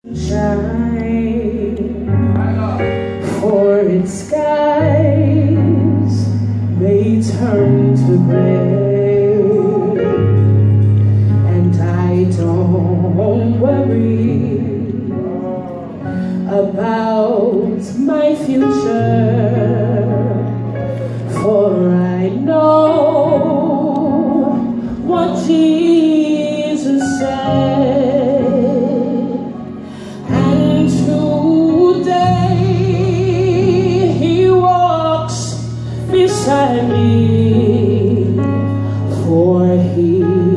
Shine, for its skies may turn to gray, and I don't worry about my future, for I know what Jesus said. Beside me, for he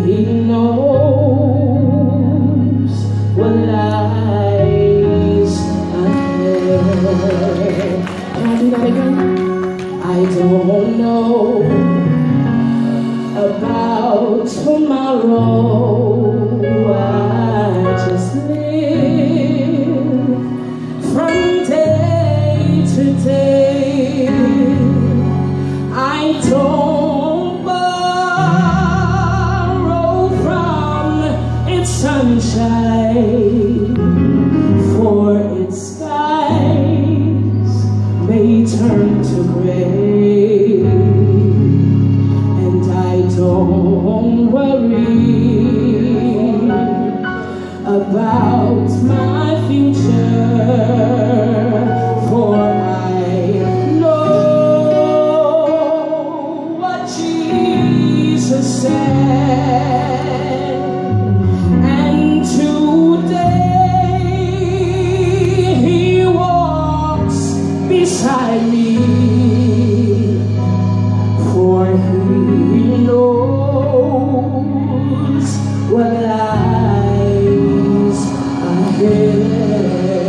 knows what lies ahead. Can I do that again? I don't know about tomorrow. I just live from day to day. I don't borrow from its sunshine, for its skies may turn to gray, and I don't worry about my future, for I said, and today he walks beside me, for he knows what lies ahead.